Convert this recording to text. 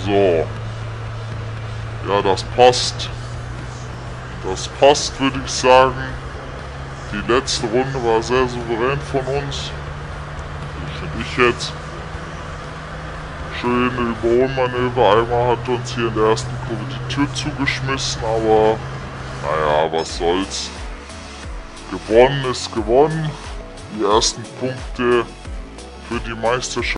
So. Ja, das passt. Das passt, würde ich sagen. Die letzte Runde war sehr souverän von uns. Finde ich jetzt. Schöne Überholmanöver. Einmal hat uns hier in der ersten Kurve die Tür zugeschmissen, aber naja, was soll's. Gewonnen ist gewonnen. Die ersten Punkte für die Meisterschaft.